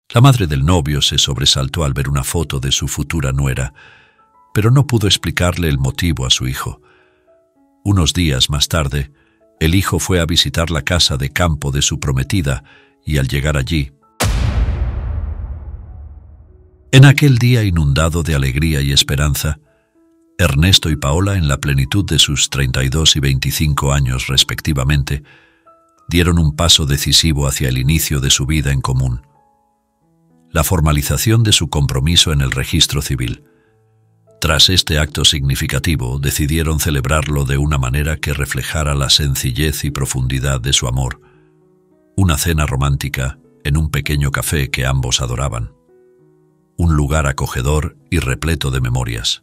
La madre del novio se sobresaltó al ver una foto de su futura nuera, pero no pudo explicarle el motivo a su hijo. Unos días más tarde, el hijo fue a visitar la casa de campo de su prometida y al llegar allí, en aquel día inundado de alegría y esperanza, Ernesto y Paola, en la plenitud de sus 32 y 25 años respectivamente, dieron un paso decisivo hacia el inicio de su vida en común: la formalización de su compromiso en el registro civil. Tras este acto significativo, decidieron celebrarlo de una manera que reflejara la sencillez y profundidad de su amor. Una cena romántica en un pequeño café que ambos adoraban. Un lugar acogedor y repleto de memorias.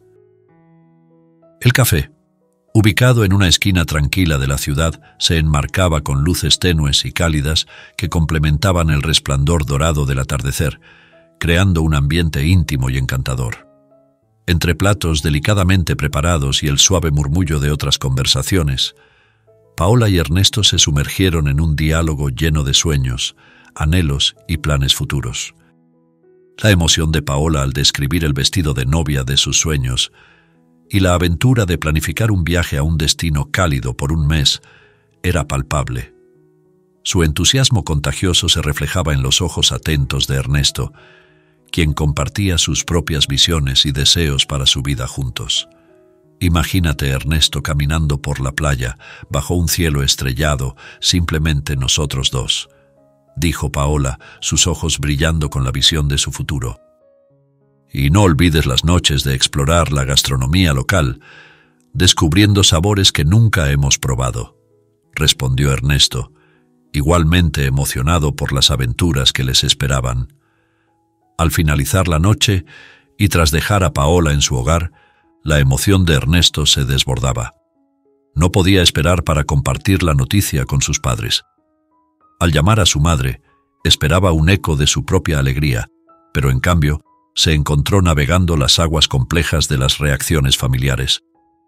El café, ubicado en una esquina tranquila de la ciudad, se enmarcaba con luces tenues y cálidas que complementaban el resplandor dorado del atardecer, creando un ambiente íntimo y encantador. Entre platos delicadamente preparados y el suave murmullo de otras conversaciones, Paola y Ernesto se sumergieron en un diálogo lleno de sueños, anhelos y planes futuros. La emoción de Paola al describir el vestido de novia de sus sueños y la aventura de planificar un viaje a un destino cálido por un mes era palpable. Su entusiasmo contagioso se reflejaba en los ojos atentos de Ernesto, quien compartía sus propias visiones y deseos para su vida juntos. Imagínate, Ernesto, caminando por la playa, bajo un cielo estrellado, simplemente nosotros dos, dijo Paola, sus ojos brillando con la visión de su futuro. Y no olvides las noches de explorar la gastronomía local, descubriendo sabores que nunca hemos probado, respondió Ernesto, igualmente emocionado por las aventuras que les esperaban. Al finalizar la noche, y tras dejar a Paola en su hogar, la emoción de Ernesto se desbordaba. No podía esperar para compartir la noticia con sus padres. Al llamar a su madre, esperaba un eco de su propia alegría, pero en cambio, se encontró navegando las aguas complejas de las reacciones familiares.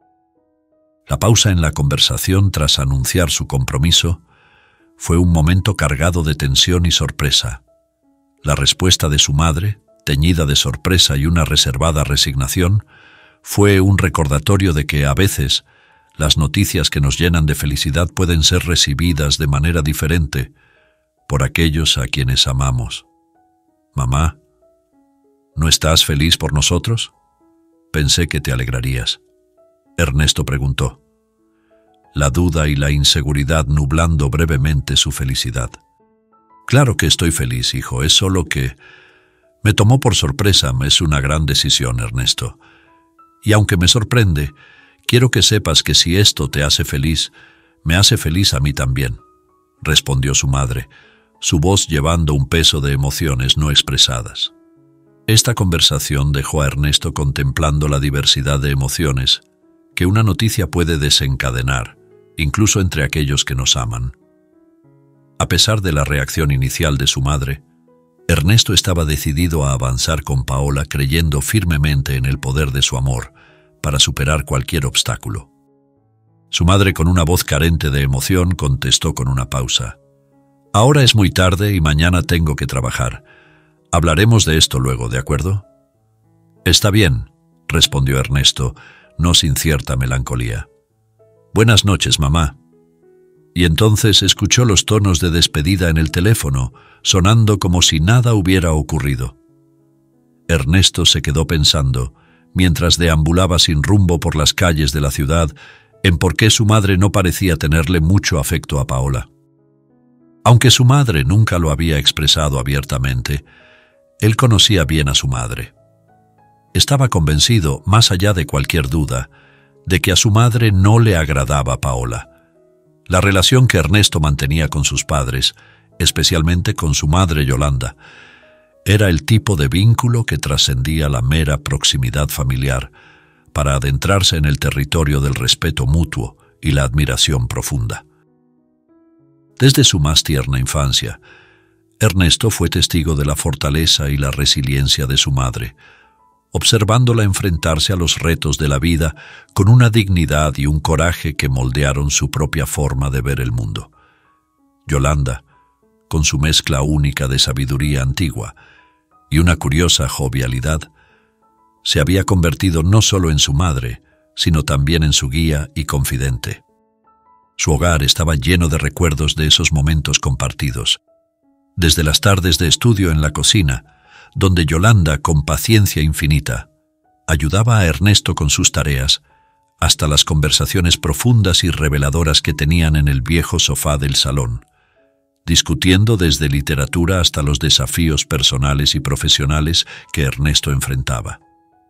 La pausa en la conversación tras anunciar su compromiso fue un momento cargado de tensión y sorpresa. La respuesta de su madre, teñida de sorpresa y una reservada resignación, fue un recordatorio de que, a veces, las noticias que nos llenan de felicidad pueden ser recibidas de manera diferente por aquellos a quienes amamos. «Mamá, ¿no estás feliz por nosotros? Pensé que te alegrarías», Ernesto preguntó, la duda y la inseguridad nublando brevemente su felicidad. «Claro que estoy feliz, hijo, es solo que me tomó por sorpresa. Es una gran decisión, Ernesto. Y aunque me sorprende, quiero que sepas que si esto te hace feliz, me hace feliz a mí también», respondió su madre, su voz llevando un peso de emociones no expresadas. Esta conversación dejó a Ernesto contemplando la diversidad de emociones que una noticia puede desencadenar, incluso entre aquellos que nos aman. A pesar de la reacción inicial de su madre, Ernesto estaba decidido a avanzar con Paola, creyendo firmemente en el poder de su amor para superar cualquier obstáculo. Su madre, con una voz carente de emoción, contestó con una pausa: «Ahora es muy tarde y mañana tengo que trabajar. Hablaremos de esto luego, ¿de acuerdo?» «Está bien», respondió Ernesto, no sin cierta melancolía. «Buenas noches, mamá». Y entonces escuchó los tonos de despedida en el teléfono, sonando como si nada hubiera ocurrido. Ernesto se quedó pensando, mientras deambulaba sin rumbo por las calles de la ciudad, en por qué su madre no parecía tenerle mucho afecto a Paola. Aunque su madre nunca lo había expresado abiertamente, él conocía bien a su madre. Estaba convencido, más allá de cualquier duda, de que a su madre no le agradaba Paola. La relación que Ernesto mantenía con sus padres, especialmente con su madre Yolanda, era el tipo de vínculo que trascendía la mera proximidad familiar para adentrarse en el territorio del respeto mutuo y la admiración profunda. Desde su más tierna infancia, Ernesto fue testigo de la fortaleza y la resiliencia de su madre, observándola enfrentarse a los retos de la vida con una dignidad y un coraje que moldearon su propia forma de ver el mundo. Yolanda, con su mezcla única de sabiduría antigua, y una curiosa jovialidad, se había convertido no solo en su madre, sino también en su guía y confidente. Su hogar estaba lleno de recuerdos de esos momentos compartidos, desde las tardes de estudio en la cocina, donde Yolanda, con paciencia infinita, ayudaba a Ernesto con sus tareas, hasta las conversaciones profundas y reveladoras que tenían en el viejo sofá del salón, discutiendo desde literatura hasta los desafíos personales y profesionales que Ernesto enfrentaba.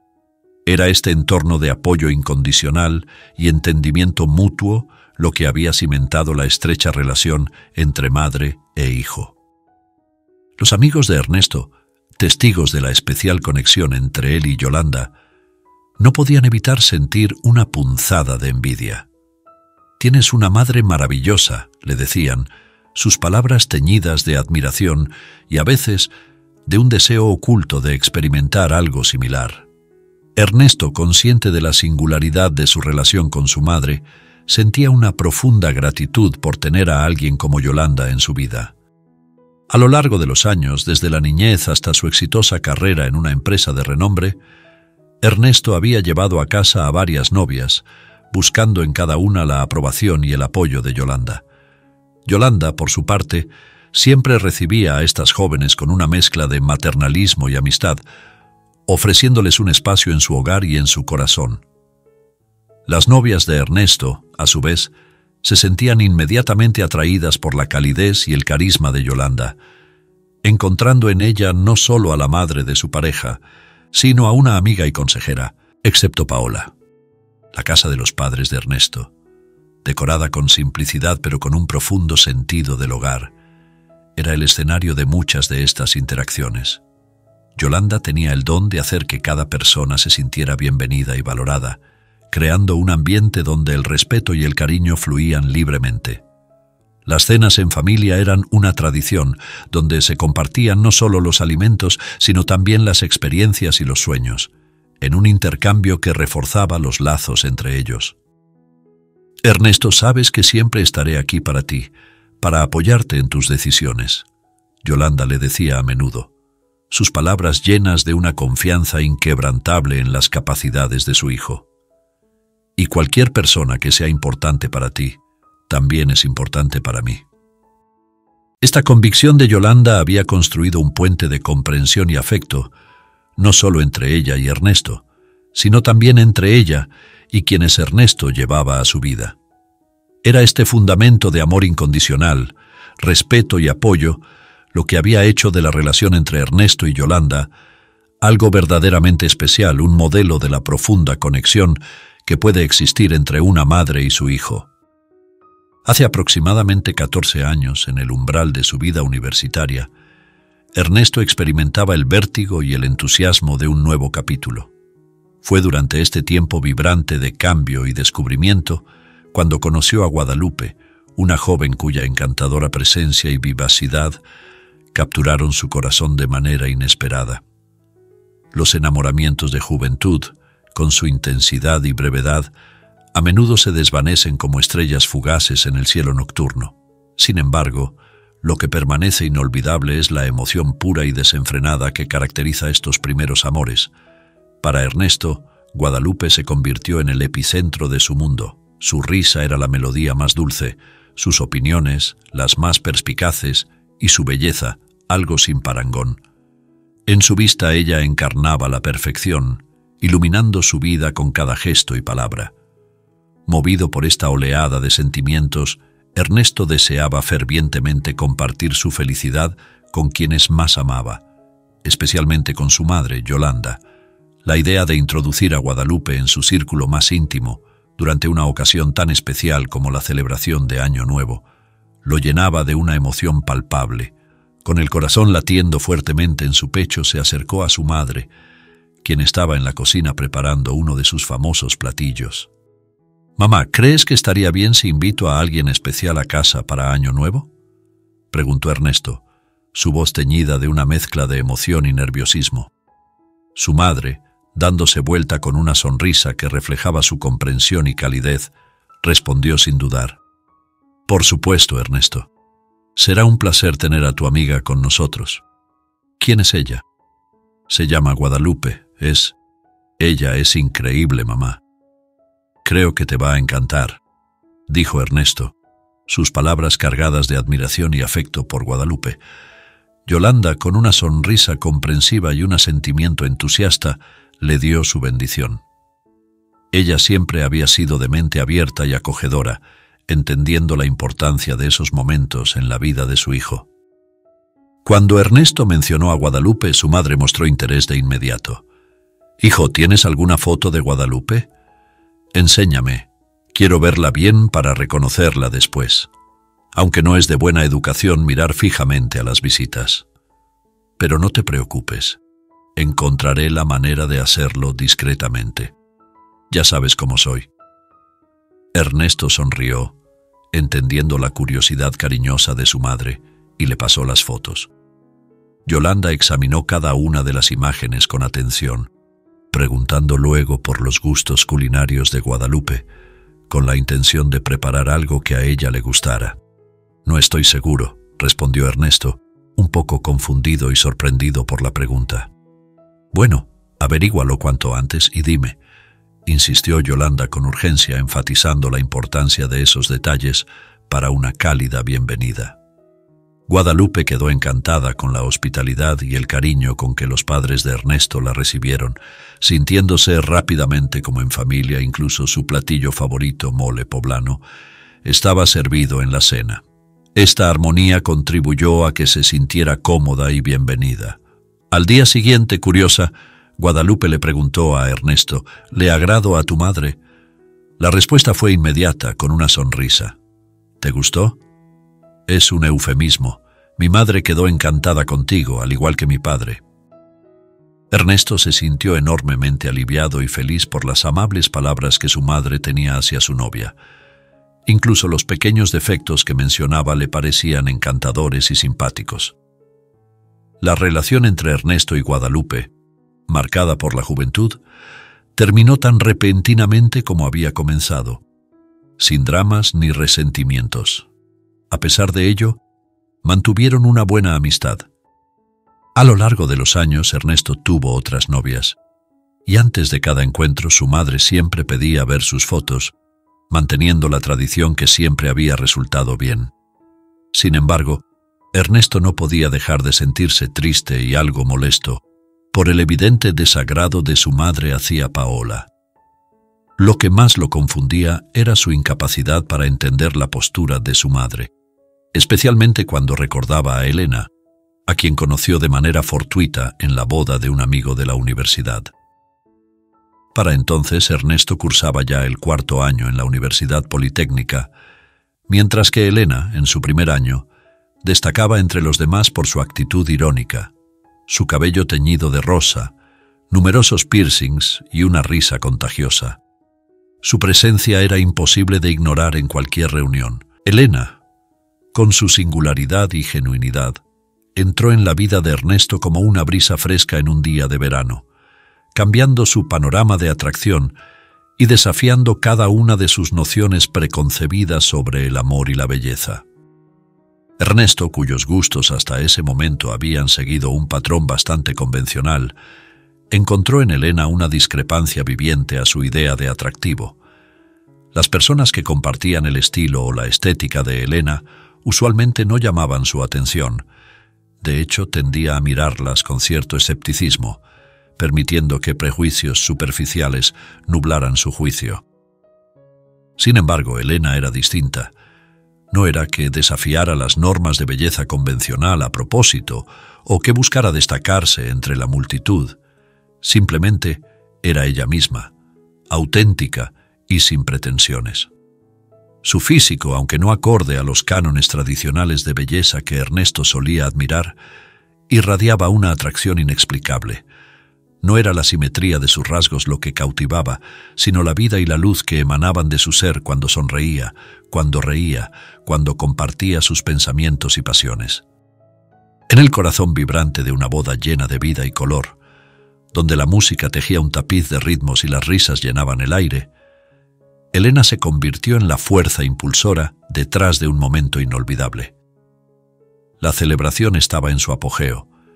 Era este entorno de apoyo incondicional y entendimiento mutuo lo que había cimentado la estrecha relación entre madre e hijo. Los amigos de Ernesto, testigos de la especial conexión entre él y Yolanda, no podían evitar sentir una punzada de envidia. «Tienes una madre maravillosa», le decían, sus palabras teñidas de admiración y a veces de un deseo oculto de experimentar algo similar. Ernesto, consciente de la singularidad de su relación con su madre, sentía una profunda gratitud por tener a alguien como Yolanda en su vida. A lo largo de los años, desde la niñez hasta su exitosa carrera en una empresa de renombre, Ernesto había llevado a casa a varias novias, buscando en cada una la aprobación y el apoyo de Yolanda. Yolanda, por su parte, siempre recibía a estas jóvenes con una mezcla de maternalismo y amistad, ofreciéndoles un espacio en su hogar y en su corazón. Las novias de Ernesto, a su vez, se sentían inmediatamente atraídas por la calidez y el carisma de Yolanda, encontrando en ella no solo a la madre de su pareja, sino a una amiga y consejera, excepto Paola. La casa de los padres de Ernesto, decorada con simplicidad pero con un profundo sentido del hogar, era el escenario de muchas de estas interacciones. Yolanda tenía el don de hacer que cada persona se sintiera bienvenida y valorada, creando un ambiente donde el respeto y el cariño fluían libremente. Las cenas en familia eran una tradición, donde se compartían no solo los alimentos, sino también las experiencias y los sueños, en un intercambio que reforzaba los lazos entre ellos. «Ernesto, sabes que siempre estaré aquí para ti, para apoyarte en tus decisiones», Yolanda le decía a menudo, sus palabras llenas de una confianza inquebrantable en las capacidades de su hijo. «Y cualquier persona que sea importante para ti, también es importante para mí». Esta convicción de Yolanda había construido un puente de comprensión y afecto, no solo entre ella y Ernesto, sino también entre ella y quienes Ernesto llevaba a su vida. Era este fundamento de amor incondicional, respeto y apoyo, lo que había hecho de la relación entre Ernesto y Yolanda algo verdaderamente especial, un modelo de la profunda conexión que puede existir entre una madre y su hijo. Hace aproximadamente 14 años, en el umbral de su vida universitaria, Ernesto experimentaba el vértigo y el entusiasmo de un nuevo capítulo. Fue durante este tiempo vibrante de cambio y descubrimiento cuando conoció a Guadalupe, una joven cuya encantadora presencia y vivacidad capturaron su corazón de manera inesperada. Los enamoramientos de juventud, con su intensidad y brevedad, a menudo se desvanecen como estrellas fugaces en el cielo nocturno. Sin embargo, lo que permanece inolvidable es la emoción pura y desenfrenada que caracteriza estos primeros amores. Para Ernesto, Guadalupe se convirtió en el epicentro de su mundo. Su risa era la melodía más dulce, sus opiniones, las más perspicaces, y su belleza, algo sin parangón. En su vista ella encarnaba la perfección, iluminando su vida con cada gesto y palabra. Movido por esta oleada de sentimientos, Ernesto deseaba fervientemente compartir su felicidad con quienes más amaba, especialmente con su madre, Yolanda. La idea de introducir a Guadalupe en su círculo más íntimo, durante una ocasión tan especial como la celebración de Año Nuevo, lo llenaba de una emoción palpable. Con el corazón latiendo fuertemente en su pecho, se acercó a su madre, quien estaba en la cocina preparando uno de sus famosos platillos. «Mamá, ¿crees que estaría bien si invito a alguien especial a casa para Año Nuevo?», preguntó Ernesto, su voz teñida de una mezcla de emoción y nerviosismo. Su madre, dándose vuelta con una sonrisa que reflejaba su comprensión y calidez, respondió sin dudar: «Por supuesto, Ernesto. Será un placer tener a tu amiga con nosotros». «¿Quién es ella?», Se llama Guadalupe. Ella es increíble, mamá. Creo que te va a encantar, dijo Ernesto, sus palabras cargadas de admiración y afecto por Guadalupe. Yolanda, con una sonrisa comprensiva y un asentimiento entusiasta, le dio su bendición. Ella siempre había sido de mente abierta y acogedora, entendiendo la importancia de esos momentos en la vida de su hijo. Cuando Ernesto mencionó a Guadalupe, su madre mostró interés de inmediato. «Hijo, ¿tienes alguna foto de Guadalupe? Enséñame. Quiero verla bien para reconocerla después. Aunque no es de buena educación mirar fijamente a las visitas. Pero no te preocupes. Encontraré la manera de hacerlo discretamente. Ya sabes cómo soy». Ernesto sonrió, entendiendo la curiosidad cariñosa de su madre, y le pasó las fotos. Yolanda examinó cada una de las imágenes con atención, preguntando luego por los gustos culinarios de Guadalupe, con la intención de preparar algo que a ella le gustara. «No estoy seguro», respondió Ernesto, un poco confundido y sorprendido por la pregunta. «Bueno, averígualo cuanto antes y dime», insistió Yolanda con urgencia, enfatizando la importancia de esos detalles para una cálida bienvenida. Guadalupe quedó encantada con la hospitalidad y el cariño con que los padres de Ernesto la recibieron, sintiéndose rápidamente como en familia. Incluso su platillo favorito, mole poblano, estaba servido en la cena. Esta armonía contribuyó a que se sintiera cómoda y bienvenida. Al día siguiente, curiosa, Guadalupe le preguntó a Ernesto: «¿Le agrado a tu madre?». La respuesta fue inmediata, con una sonrisa. «¿Te gustó?». «Es un eufemismo. Mi madre quedó encantada contigo, al igual que mi padre». Ernesto se sintió enormemente aliviado y feliz por las amables palabras que su madre tenía hacia su novia. Incluso los pequeños defectos que mencionaba le parecían encantadores y simpáticos. La relación entre Ernesto y Guadalupe, marcada por la juventud, terminó tan repentinamente como había comenzado, sin dramas ni resentimientos. A pesar de ello, mantuvieron una buena amistad. A lo largo de los años, Ernesto tuvo otras novias, y antes de cada encuentro su madre siempre pedía ver sus fotos, manteniendo la tradición que siempre había resultado bien. Sin embargo, Ernesto no podía dejar de sentirse triste y algo molesto por el evidente desagrado de su madre hacia Paola. Lo que más lo confundía era su incapacidad para entender la postura de su madre, especialmente cuando recordaba a Elena, a quien conoció de manera fortuita en la boda de un amigo de la universidad. Para entonces Ernesto cursaba ya el 4º año en la Universidad Politécnica, mientras que Elena, en su primer año, destacaba entre los demás por su actitud irónica, su cabello teñido de rosa, numerosos piercings y una risa contagiosa. Su presencia era imposible de ignorar en cualquier reunión. Elena, con su singularidad y genuinidad, entró en la vida de Ernesto como una brisa fresca en un día de verano, cambiando su panorama de atracción y desafiando cada una de sus nociones preconcebidas sobre el amor y la belleza. Ernesto, cuyos gustos hasta ese momento habían seguido un patrón bastante convencional, encontró en Elena una discrepancia viviente a su idea de atractivo. Las personas que compartían el estilo o la estética de Elena usualmente no llamaban su atención. De hecho, tendía a mirarlas con cierto escepticismo, permitiendo que prejuicios superficiales nublaran su juicio. Sin embargo, Elena era distinta. No era que desafiara las normas de belleza convencional a propósito o que buscara destacarse entre la multitud. Simplemente era ella misma, auténtica y sin pretensiones. Su físico, aunque no acorde a los cánones tradicionales de belleza que Ernesto solía admirar, irradiaba una atracción inexplicable. No era la simetría de sus rasgos lo que cautivaba, sino la vida y la luz que emanaban de su ser cuando sonreía, cuando reía, cuando compartía sus pensamientos y pasiones. En el corazón vibrante de una boda llena de vida y color, donde la música tejía un tapiz de ritmos y las risas llenaban el aire, Elena se convirtió en la fuerza impulsora detrás de un momento inolvidable. La celebración estaba en su apogeo.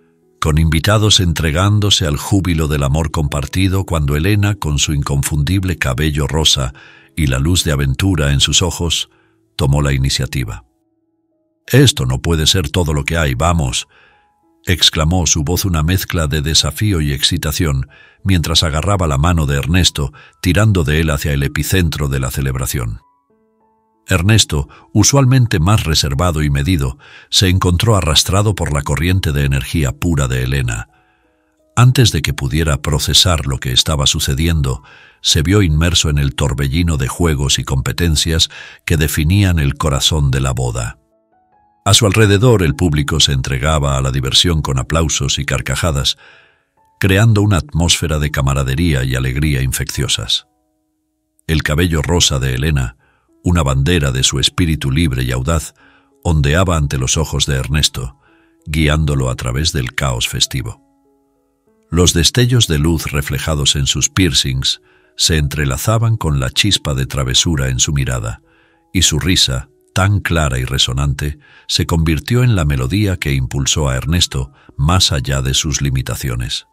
con invitados entregándose al júbilo del amor compartido cuando Elena, con su inconfundible cabello rosa y la luz de aventura en sus ojos, tomó la iniciativa. «Esto no puede ser todo lo que hay, vamos», exclamó, su voz una mezcla de desafío y excitación, mientras agarraba la mano de Ernesto, tirando de él hacia el epicentro de la celebración. Ernesto, usualmente más reservado y medido, se encontró arrastrado por la corriente de energía pura de Elena. Antes de que pudiera procesar lo que estaba sucediendo, se vio inmerso en el torbellino de juegos y competencias que definían el corazón de la boda. A su alrededor el público se entregaba a la diversión con aplausos y carcajadas, creando una atmósfera de camaradería y alegría infecciosas. El cabello rosa de Elena, una bandera de su espíritu libre y audaz, ondeaba ante los ojos de Ernesto, guiándolo a través del caos festivo. Los destellos de luz reflejados en sus piercings se entrelazaban con la chispa de travesura en su mirada, y su risa, tan clara y resonante, se convirtió en la melodía que impulsó a Ernesto más allá de sus limitaciones.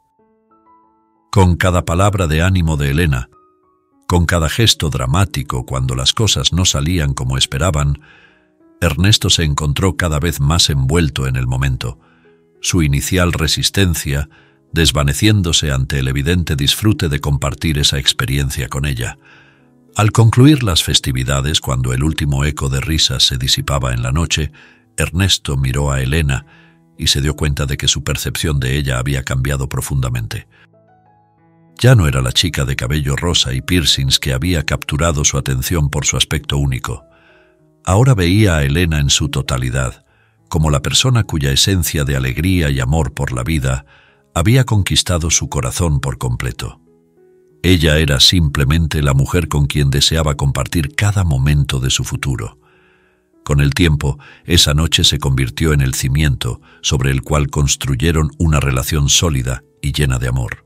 Con cada palabra de ánimo de Elena, con cada gesto dramático cuando las cosas no salían como esperaban, Ernesto se encontró cada vez más envuelto en el momento, su inicial resistencia desvaneciéndose ante el evidente disfrute de compartir esa experiencia con ella. Al concluir las festividades, cuando el último eco de risas se disipaba en la noche, Ernesto miró a Elena y se dio cuenta de que su percepción de ella había cambiado profundamente. Ya no era la chica de cabello rosa y piercings que había capturado su atención por su aspecto único. Ahora veía a Elena en su totalidad, como la persona cuya esencia de alegría y amor por la vida había conquistado su corazón por completo. Ella era simplemente la mujer con quien deseaba compartir cada momento de su futuro. Con el tiempo, esa noche se convirtió en el cimiento sobre el cual construyeron una relación sólida y llena de amor.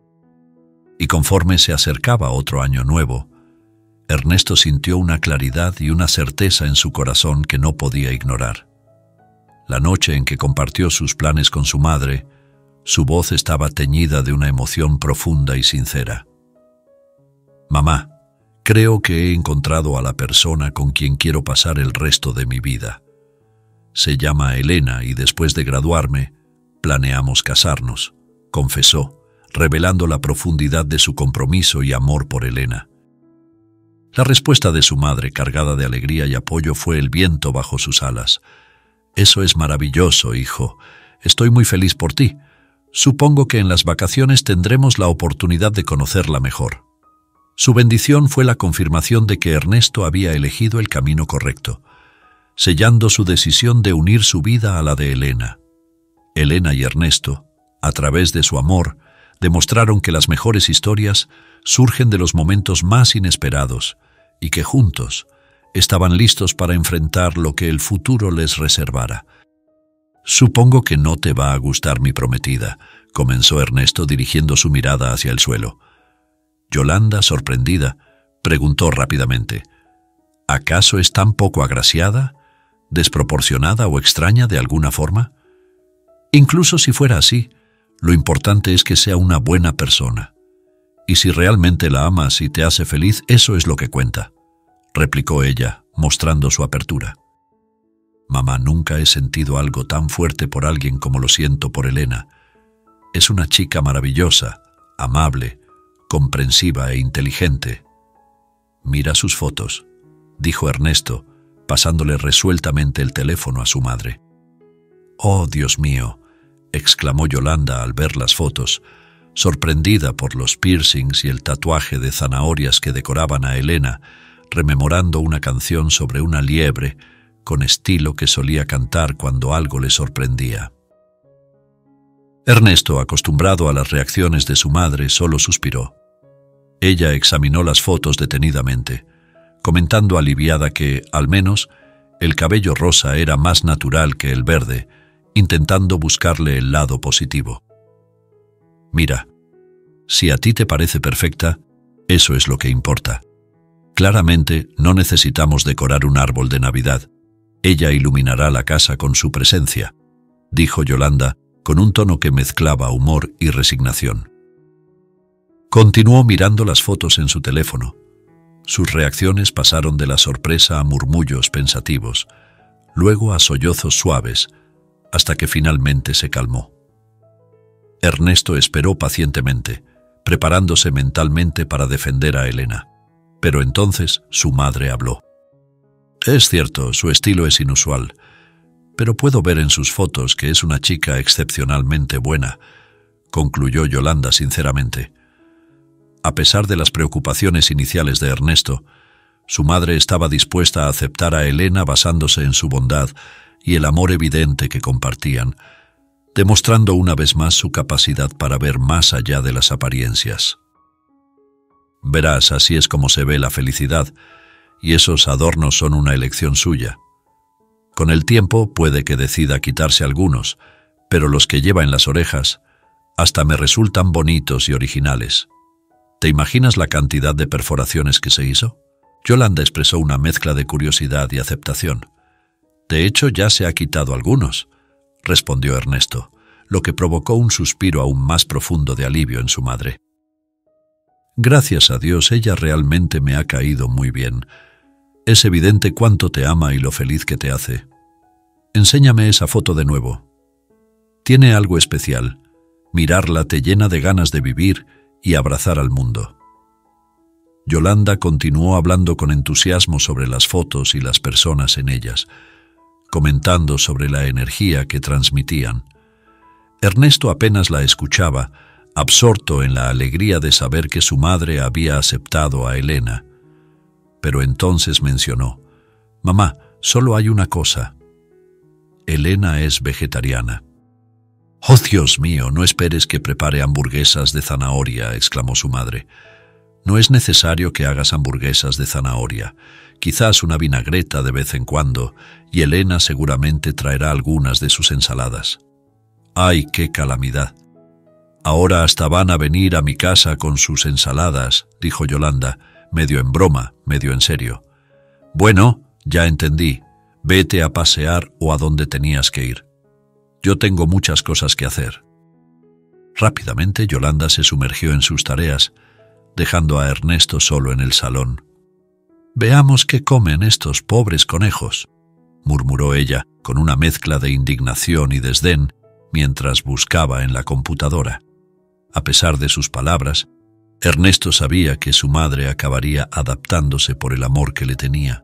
Y conforme se acercaba otro año nuevo, Ernesto sintió una claridad y una certeza en su corazón que no podía ignorar. La noche en que compartió sus planes con su madre, su voz estaba teñida de una emoción profunda y sincera. «Mamá, creo que he encontrado a la persona con quien quiero pasar el resto de mi vida. Se llama Elena y después de graduarme, planeamos casarnos», confesó, revelando la profundidad de su compromiso y amor por Elena. La respuesta de su madre, cargada de alegría y apoyo, fue el viento bajo sus alas. «Eso es maravilloso, hijo. Estoy muy feliz por ti. Supongo que en las vacaciones tendremos la oportunidad de conocerla mejor». Su bendición fue la confirmación de que Ernesto había elegido el camino correcto, sellando su decisión de unir su vida a la de Elena. Elena y Ernesto, a través de su amor, demostraron que las mejores historias surgen de los momentos más inesperados y que juntos estaban listos para enfrentar lo que el futuro les reservara. «Supongo que no te va a gustar mi prometida», comenzó Ernesto dirigiendo su mirada hacia el suelo. Yolanda, sorprendida, preguntó rápidamente: «¿Acaso es tan poco agraciada, desproporcionada o extraña de alguna forma? Incluso si fuera así, lo importante es que sea una buena persona. Y si realmente la amas y te hace feliz, eso es lo que cuenta», replicó ella, mostrando su apertura. «Mamá, nunca he sentido algo tan fuerte por alguien como lo siento por Elena. Es una chica maravillosa, amable, comprensiva e inteligente». «Mira sus fotos», dijo Ernesto, pasándole resueltamente el teléfono a su madre. «Oh, Dios mío», exclamó Yolanda al ver las fotos, sorprendida por los piercings y el tatuaje de zanahorias que decoraban a Elena, rememorando una canción sobre una liebre con estilo que solía cantar cuando algo le sorprendía. Ernesto, acostumbrado a las reacciones de su madre, solo suspiró. Ella examinó las fotos detenidamente, comentando aliviada que, al menos, el cabello rosa era más natural que el verde, intentando buscarle el lado positivo. «Mira, si a ti te parece perfecta, eso es lo que importa. Claramente no necesitamos decorar un árbol de Navidad. Ella iluminará la casa con su presencia», dijo Yolanda, con un tono que mezclaba humor y resignación. Continuó mirando las fotos en su teléfono. Sus reacciones pasaron de la sorpresa a murmullos pensativos, luego a sollozos suaves, hasta que finalmente se calmó. Ernesto esperó pacientemente, preparándose mentalmente para defender a Elena. Pero entonces su madre habló. «Es cierto, su estilo es inusual, pero puedo ver en sus fotos que es una chica excepcionalmente buena», concluyó Yolanda sinceramente. A pesar de las preocupaciones iniciales de Ernesto, su madre estaba dispuesta a aceptar a Elena basándose en su bondad y el amor evidente que compartían, demostrando una vez más su capacidad para ver más allá de las apariencias. «Verás, así es como se ve la felicidad, y esos adornos son una elección suya. Con el tiempo puede que decida quitarse algunos, pero los que lleva en las orejas hasta me resultan bonitos y originales. ¿Te imaginas la cantidad de perforaciones que se hizo?». Yolanda expresó una mezcla de curiosidad y aceptación. «De hecho, ya se ha quitado algunos», respondió Ernesto, lo que provocó un suspiro aún más profundo de alivio en su madre. «Gracias a Dios, ella realmente me ha caído muy bien. Es evidente cuánto te ama y lo feliz que te hace. Enséñame esa foto de nuevo. Tiene algo especial. Mirarla te llena de ganas de vivir y abrazar al mundo». Yolanda continuó hablando con entusiasmo sobre las fotos y las personas en ellas, comentando sobre la energía que transmitían. Ernesto apenas la escuchaba, absorto en la alegría de saber que su madre había aceptado a Elena. Pero entonces mencionó: «Mamá, solo hay una cosa. Elena es vegetariana». «Oh, Dios mío, no esperes que prepare hamburguesas de zanahoria», exclamó su madre. «No es necesario que hagas hamburguesas de zanahoria. Quizás una vinagreta de vez en cuando, y Elena seguramente traerá algunas de sus ensaladas». «¡Ay, qué calamidad! Ahora hasta van a venir a mi casa con sus ensaladas», dijo Yolanda, medio en broma, medio en serio. «Bueno, ya entendí. Vete a pasear o a donde tenías que ir. Yo tengo muchas cosas que hacer». Rápidamente Yolanda se sumergió en sus tareas, dejando a Ernesto solo en el salón. «Veamos qué comen estos pobres conejos», murmuró ella, con una mezcla de indignación y desdén, mientras buscaba en la computadora. A pesar de sus palabras, Ernesto sabía que su madre acabaría adaptándose por el amor que le tenía.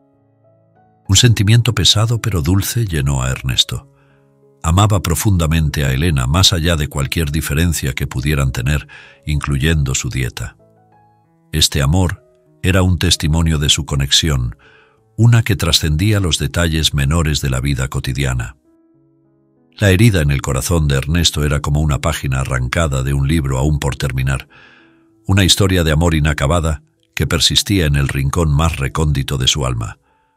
Un sentimiento pesado pero dulce llenó a Ernesto. Amaba profundamente a Elena más allá de cualquier diferencia que pudieran tener, incluyendo su dieta. Este amor era un testimonio de su conexión, una que trascendía los detalles menores de la vida cotidiana. La herida en el corazón de Ernesto era como una página arrancada de un libro aún por terminar, una historia de amor inacabada que persistía en el rincón más recóndito de su alma.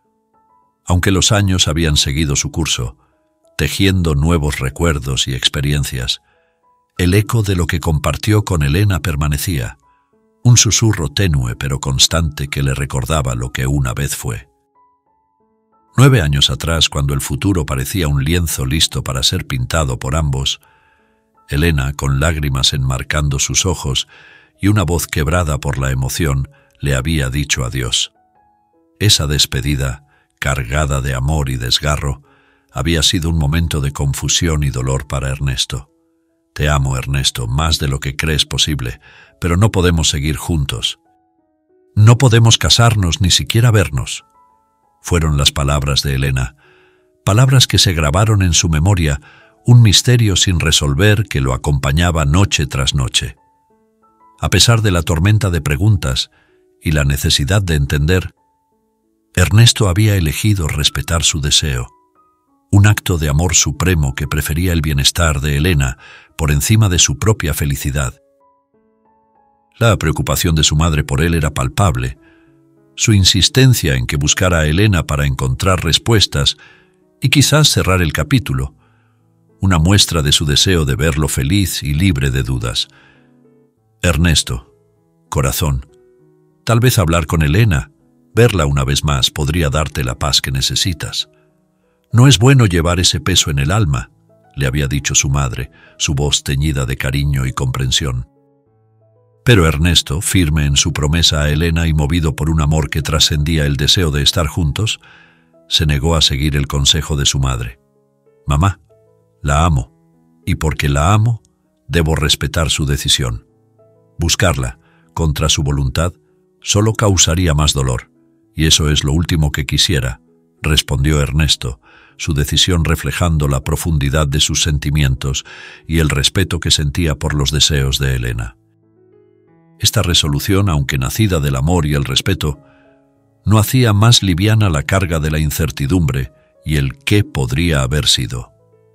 Aunque los años habían seguido su curso, tejiendo nuevos recuerdos y experiencias, el eco de lo que compartió con Elena permanecía, un susurro tenue pero constante que le recordaba lo que una vez fue. 9 años atrás, cuando el futuro parecía un lienzo listo para ser pintado por ambos, Elena, con lágrimas enmarcando sus ojos y una voz quebrada por la emoción, le había dicho adiós. Esa despedida, cargada de amor y desgarro, había sido un momento de confusión y dolor para Ernesto. «Te amo, Ernesto, más de lo que crees posible, pero no podemos seguir juntos. No podemos casarnos ni siquiera vernos», fueron las palabras de Elena, palabras que se grabaron en su memoria, un misterio sin resolver que lo acompañaba noche tras noche. A pesar de la tormenta de preguntas y la necesidad de entender, Ernesto había elegido respetar su deseo, un acto de amor supremo que prefería el bienestar de Elena por encima de su propia felicidad. La preocupación de su madre por él era palpable. Su insistencia en que buscara a Elena para encontrar respuestas y quizás cerrar el capítulo, una muestra de su deseo de verlo feliz y libre de dudas. «Ernesto, corazón, tal vez hablar con Elena, verla una vez más, podría darte la paz que necesitas. No es bueno llevar ese peso en el alma», le había dicho su madre, su voz teñida de cariño y comprensión. Pero Ernesto, firme en su promesa a Elena y movido por un amor que trascendía el deseo de estar juntos, se negó a seguir el consejo de su madre. «Mamá, la amo, y porque la amo, debo respetar su decisión. Buscarla, contra su voluntad, solo causaría más dolor, y eso es lo último que quisiera», respondió Ernesto, su decisión reflejando la profundidad de sus sentimientos y el respeto que sentía por los deseos de Elena. Esta resolución, aunque nacida del amor y el respeto, no hacía más liviana la carga de la incertidumbre y el qué podría haber sido.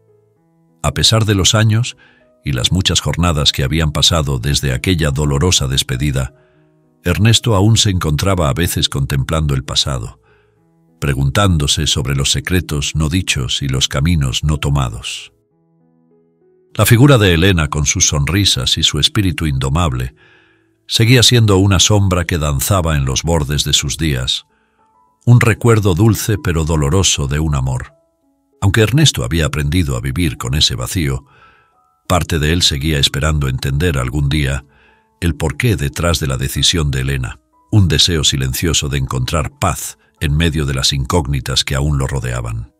A pesar de los años y las muchas jornadas que habían pasado desde aquella dolorosa despedida, Ernesto aún se encontraba a veces contemplando el pasado, preguntándose sobre los secretos no dichos y los caminos no tomados. La figura de Elena, con sus sonrisas y su espíritu indomable, seguía siendo una sombra que danzaba en los bordes de sus días, un recuerdo dulce pero doloroso de un amor. Aunque Ernesto había aprendido a vivir con ese vacío, parte de él seguía esperando entender algún día el porqué detrás de la decisión de Elena, un deseo silencioso de encontrar paz en medio de las incógnitas que aún lo rodeaban.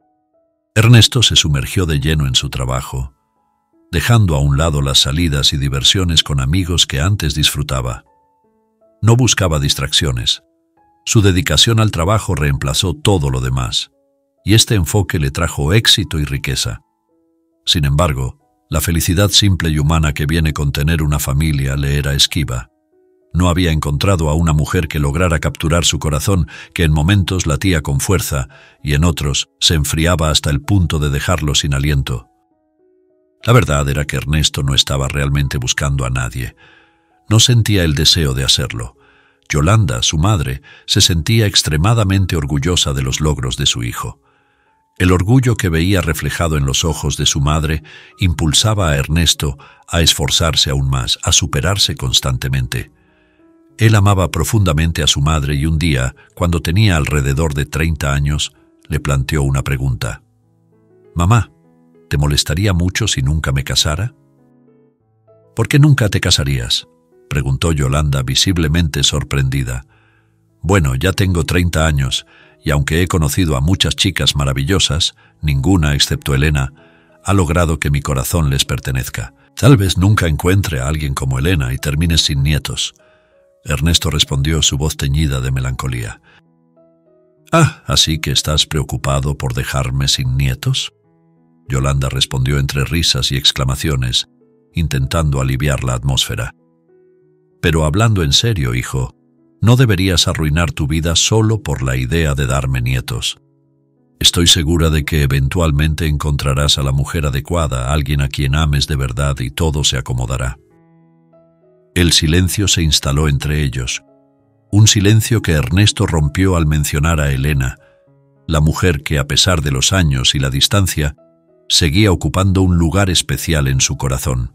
Ernesto se sumergió de lleno en su trabajo, dejando a un lado las salidas y diversiones con amigos que antes disfrutaba. No buscaba distracciones. Su dedicación al trabajo reemplazó todo lo demás, y este enfoque le trajo éxito y riqueza. Sin embargo, la felicidad simple y humana que viene con tener una familia le era esquiva. No había encontrado a una mujer que lograra capturar su corazón, que en momentos latía con fuerza y en otros se enfriaba hasta el punto de dejarlo sin aliento. La verdad era que Ernesto no estaba realmente buscando a nadie. No sentía el deseo de hacerlo. Yolanda, su madre, se sentía extremadamente orgullosa de los logros de su hijo. El orgullo que veía reflejado en los ojos de su madre impulsaba a Ernesto a esforzarse aún más, a superarse constantemente. Él amaba profundamente a su madre y un día, cuando tenía alrededor de 30 años, le planteó una pregunta. «Mamá, ¿te molestaría mucho si nunca me casara?» «¿Por qué nunca te casarías?», preguntó Yolanda, visiblemente sorprendida. «Bueno, ya tengo 30 años, y aunque he conocido a muchas chicas maravillosas, ninguna, excepto Elena, ha logrado que mi corazón les pertenezca. Tal vez nunca encuentre a alguien como Elena y termine sin nietos». Ernesto respondió, su voz teñida de melancolía. «Ah, ¿así que estás preocupado por dejarme sin nietos?», Yolanda respondió entre risas y exclamaciones, intentando aliviar la atmósfera. «Pero hablando en serio, hijo, no deberías arruinar tu vida solo por la idea de darme nietos. Estoy segura de que eventualmente encontrarás a la mujer adecuada, alguien a quien ames de verdad y todo se acomodará». El silencio se instaló entre ellos, un silencio que Ernesto rompió al mencionar a Elena, la mujer que, a pesar de los años y la distancia, seguía ocupando un lugar especial en su corazón.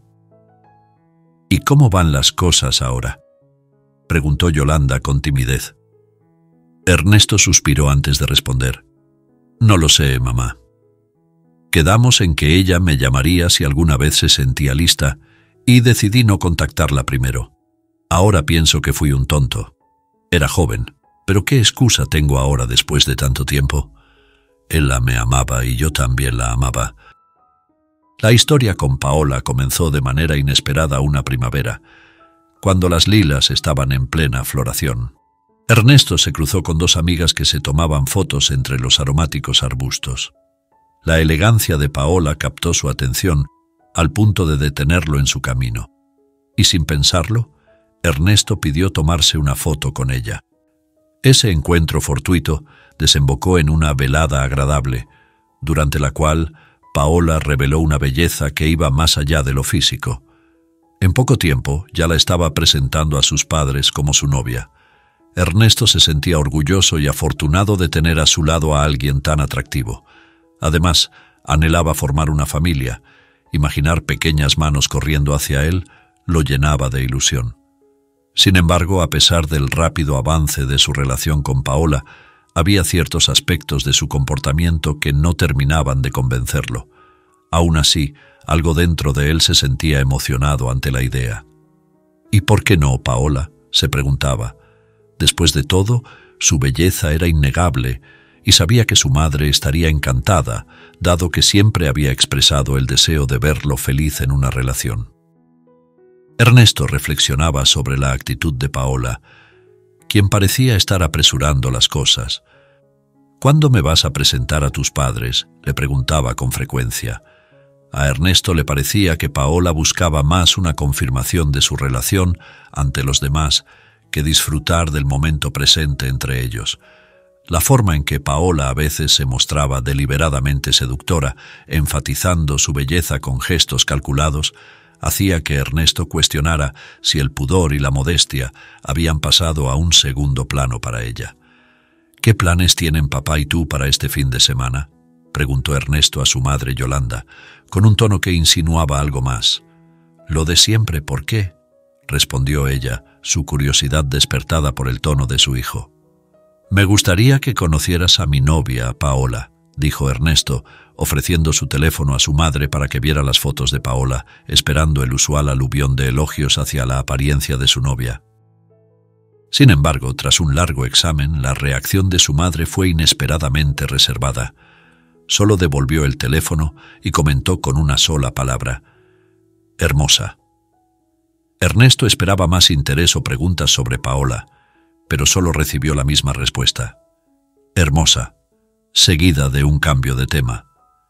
«¿Y cómo van las cosas ahora?», preguntó Yolanda con timidez. Ernesto suspiró antes de responder. «No lo sé, mamá. Quedamos en que ella me llamaría si alguna vez se sentía lista, y decidí no contactarla primero. Ahora pienso que fui un tonto. Era joven, pero ¿qué excusa tengo ahora después de tanto tiempo? Ella me amaba y yo también la amaba». La historia con Paola comenzó de manera inesperada una primavera, cuando las lilas estaban en plena floración. Ernesto se cruzó con dos amigas que se tomaban fotos entre los aromáticos arbustos. La elegancia de Paola captó su atención al punto de detenerlo en su camino, y sin pensarlo, Ernesto pidió tomarse una foto con ella. Ese encuentro fortuito desembocó en una velada agradable, durante la cual Paola reveló una belleza que iba más allá de lo físico. En poco tiempo ya la estaba presentando a sus padres como su novia. Ernesto se sentía orgulloso y afortunado de tener a su lado a alguien tan atractivo. Además, anhelaba formar una familia. Imaginar pequeñas manos corriendo hacia él lo llenaba de ilusión. Sin embargo, a pesar del rápido avance de su relación con Paola, había ciertos aspectos de su comportamiento que no terminaban de convencerlo. Aún así, algo dentro de él se sentía emocionado ante la idea. ¿Y por qué no, Paola?, se preguntaba. Después de todo, su belleza era innegable y sabía que su madre estaría encantada, dado que siempre había expresado el deseo de verlo feliz en una relación. Ernesto reflexionaba sobre la actitud de Paola, quien parecía estar apresurando las cosas. «¿Cuándo me vas a presentar a tus padres?», le preguntaba con frecuencia. A Ernesto le parecía que Paola buscaba más una confirmación de su relación ante los demás que disfrutar del momento presente entre ellos. La forma en que Paola a veces se mostraba deliberadamente seductora, enfatizando su belleza con gestos calculados, hacía que Ernesto cuestionara si el pudor y la modestia habían pasado a un segundo plano para ella. «¿Qué planes tienen papá y tú para este fin de semana?», preguntó Ernesto a su madre Yolanda, con un tono que insinuaba algo más. «Lo de siempre, ¿por qué?», respondió ella, su curiosidad despertada por el tono de su hijo. «Me gustaría que conocieras a mi novia, Paola», dijo Ernesto, ofreciendo su teléfono a su madre para que viera las fotos de Paola, esperando el usual aluvión de elogios hacia la apariencia de su novia. Sin embargo, tras un largo examen, la reacción de su madre fue inesperadamente reservada. Solo devolvió el teléfono y comentó con una sola palabra: «hermosa». Ernesto esperaba más interés o preguntas sobre Paola, pero solo recibió la misma respuesta: «hermosa», seguida de un cambio de tema.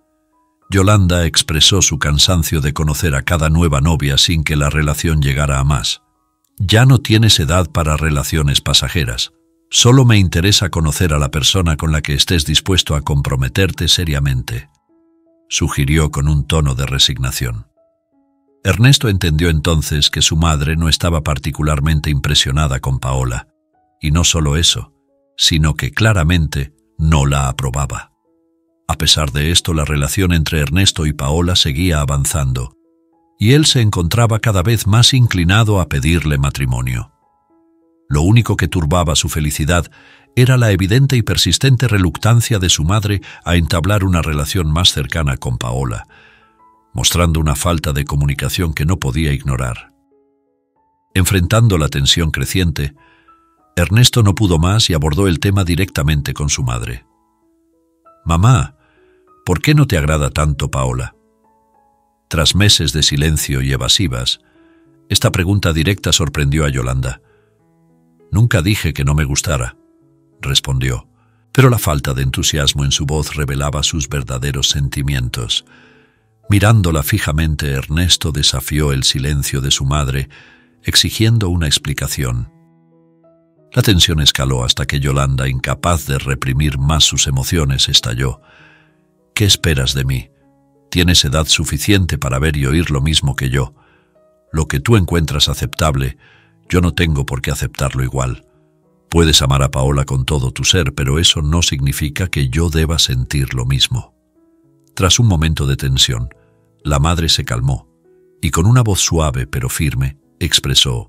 Yolanda expresó su cansancio de conocer a cada nueva novia sin que la relación llegara a más. «Ya no tienes edad para relaciones pasajeras. Solo me interesa conocer a la persona con la que estés dispuesto a comprometerte seriamente», sugirió con un tono de resignación. Ernesto entendió entonces que su madre no estaba particularmente impresionada con Paola, y no solo eso, sino que claramente no la aprobaba. A pesar de esto, la relación entre Ernesto y Paola seguía avanzando, y él se encontraba cada vez más inclinado a pedirle matrimonio. Lo único que turbaba su felicidad era la evidente y persistente reluctancia de su madre a entablar una relación más cercana con Paola, mostrando una falta de comunicación que no podía ignorar. Enfrentando la tensión creciente, Ernesto no pudo más y abordó el tema directamente con su madre. «Mamá, ¿por qué no te agrada tanto Paola?». Tras meses de silencio y evasivas, esta pregunta directa sorprendió a Yolanda. «Nunca dije que no me gustara», respondió, pero la falta de entusiasmo en su voz revelaba sus verdaderos sentimientos. Mirándola fijamente, Ernesto desafió el silencio de su madre, exigiendo una explicación. La tensión escaló hasta que Yolanda, incapaz de reprimir más sus emociones, estalló. «¿Qué esperas de mí? Tienes edad suficiente para ver y oír lo mismo que yo. Lo que tú encuentras aceptable, yo no tengo por qué aceptarlo igual. Puedes amar a Paola con todo tu ser, pero eso no significa que yo deba sentir lo mismo». Tras un momento de tensión, la madre se calmó y con una voz suave pero firme expresó: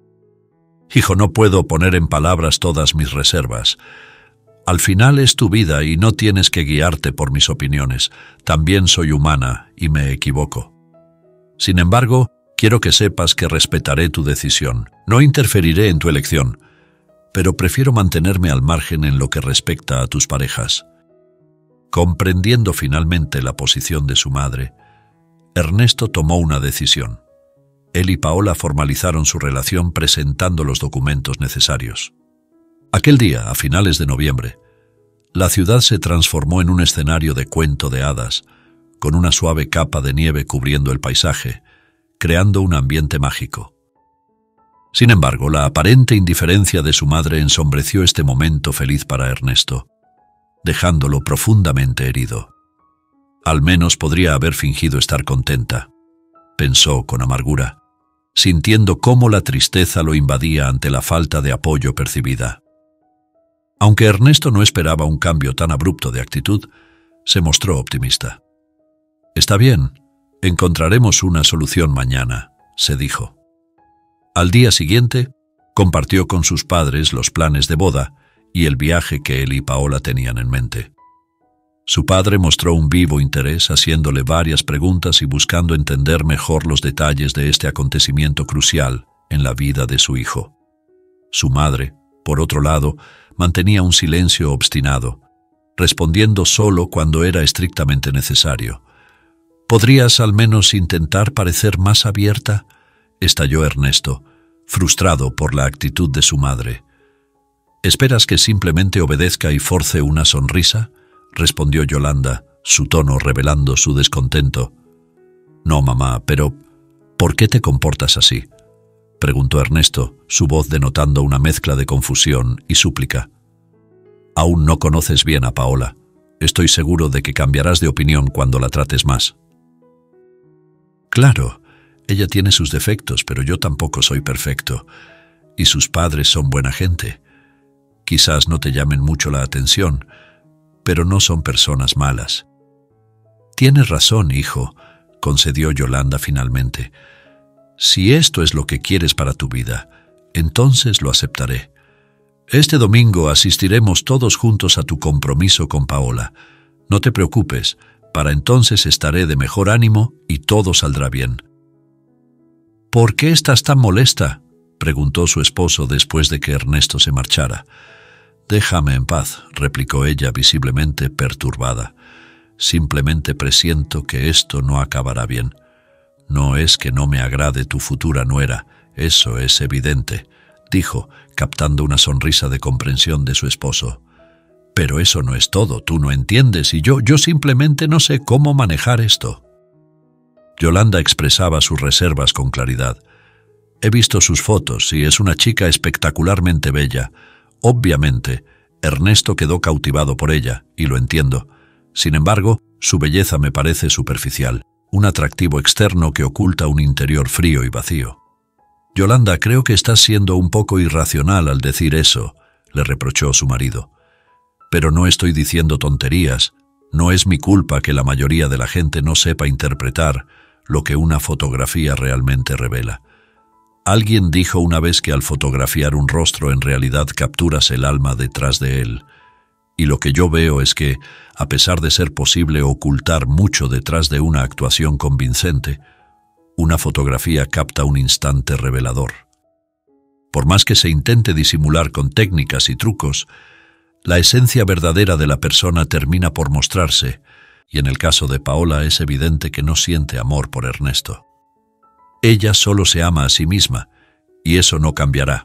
«Hijo, no puedo poner en palabras todas mis reservas. Al final es tu vida y no tienes que guiarte por mis opiniones. También soy humana y me equivoco. Sin embargo, quiero que sepas que respetaré tu decisión. No interferiré en tu elección, pero prefiero mantenerme al margen en lo que respecta a tus parejas». Comprendiendo finalmente la posición de su madre, Ernesto tomó una decisión. Él y Paola formalizaron su relación presentando los documentos necesarios. Aquel día, a finales de noviembre, la ciudad se transformó en un escenario de cuento de hadas, con una suave capa de nieve cubriendo el paisaje, creando un ambiente mágico. Sin embargo, la aparente indiferencia de su madre ensombreció este momento feliz para Ernesto, dejándolo profundamente herido. Al menos podría haber fingido estar contenta, pensó con amargura, sintiendo cómo la tristeza lo invadía ante la falta de apoyo percibida. Aunque Ernesto no esperaba un cambio tan abrupto de actitud, se mostró optimista. «Está bien, encontraremos una solución mañana», se dijo. Al día siguiente, compartió con sus padres los planes de boda y el viaje que él y Paola tenían en mente. Su padre mostró un vivo interés, haciéndole varias preguntas y buscando entender mejor los detalles de este acontecimiento crucial en la vida de su hijo. Su madre, por otro lado, mantenía un silencio obstinado, respondiendo solo cuando era estrictamente necesario. «¿Podrías al menos intentar parecer más abierta?», estalló Ernesto, frustrado por la actitud de su madre. «¿Esperas que simplemente obedezca y force una sonrisa?», respondió Yolanda, su tono revelando su descontento. «No, mamá, pero ¿por qué te comportas así?», preguntó Ernesto, su voz denotando una mezcla de confusión y súplica. «Aún no conoces bien a Paola. Estoy seguro de que cambiarás de opinión cuando la trates más». «Claro, ella tiene sus defectos, pero yo tampoco soy perfecto. Y sus padres son buena gente. Quizás no te llamen mucho la atención, pero no son personas malas». «Tienes razón, hijo», concedió Yolanda finalmente. «Si esto es lo que quieres para tu vida, entonces lo aceptaré. Este domingo asistiremos todos juntos a tu compromiso con Paola. No te preocupes, para entonces estaré de mejor ánimo y todo saldrá bien». «¿Por qué estás tan molesta?», preguntó su esposo después de que Ernesto se marchara. «Déjame en paz», replicó ella visiblemente perturbada. «Simplemente presiento que esto no acabará bien. No es que no me agrade tu futura nuera, eso es evidente», dijo, captando una sonrisa de comprensión de su esposo. «Pero eso no es todo, tú no entiendes y yo simplemente no sé cómo manejar esto». Yolanda expresaba sus reservas con claridad. «He visto sus fotos y es una chica espectacularmente bella. Obviamente, Ernesto quedó cautivado por ella, y lo entiendo. Sin embargo, su belleza me parece superficial, un atractivo externo que oculta un interior frío y vacío». «Yolanda, creo que estás siendo un poco irracional al decir eso», le reprochó su marido. «Pero no estoy diciendo tonterías. No es mi culpa que la mayoría de la gente no sepa interpretar lo que una fotografía realmente revela. Alguien dijo una vez que al fotografiar un rostro en realidad capturas el alma detrás de él. Y lo que yo veo es que, a pesar de ser posible ocultar mucho detrás de una actuación convincente, una fotografía capta un instante revelador. Por más que se intente disimular con técnicas y trucos, la esencia verdadera de la persona termina por mostrarse, y en el caso de Paola es evidente que no siente amor por Ernesto. Ella solo se ama a sí misma, y eso no cambiará».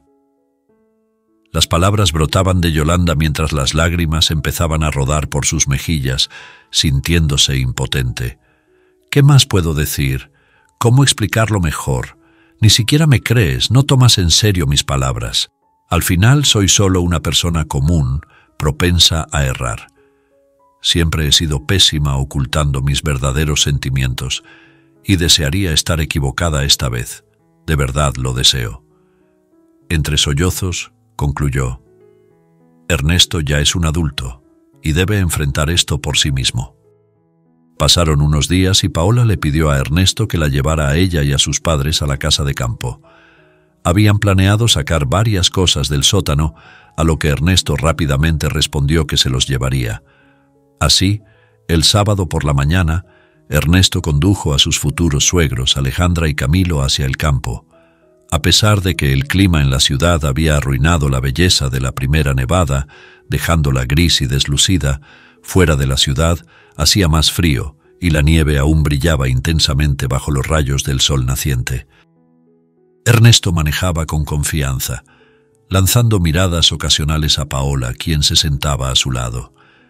Las palabras brotaban de Yolanda mientras las lágrimas empezaban a rodar por sus mejillas, sintiéndose impotente. «¿Qué más puedo decir? ¿Cómo explicarlo mejor? Ni siquiera me crees, no tomas en serio mis palabras. Al final soy solo una persona común, propensa a errar. Siempre he sido pésima ocultando mis verdaderos sentimientos, y desearía estar equivocada esta vez. De verdad lo deseo». Entre sollozos, concluyó: «Ernesto ya es un adulto, y debe enfrentar esto por sí mismo». Pasaron unos días y Paola le pidió a Ernesto que la llevara a ella y a sus padres a la casa de campo. Habían planeado sacar varias cosas del sótano, a lo que Ernesto rápidamente respondió que se los llevaría. Así, el sábado por la mañana, Ernesto condujo a sus futuros suegros, Alejandra y Camilo, hacia el campo. A pesar de que el clima en la ciudad había arruinado la belleza de la primera nevada, dejándola gris y deslucida, fuera de la ciudad hacía más frío y la nieve aún brillaba intensamente bajo los rayos del sol naciente. Ernesto manejaba con confianza, lanzando miradas ocasionales a Paola, quien se sentaba a su lado.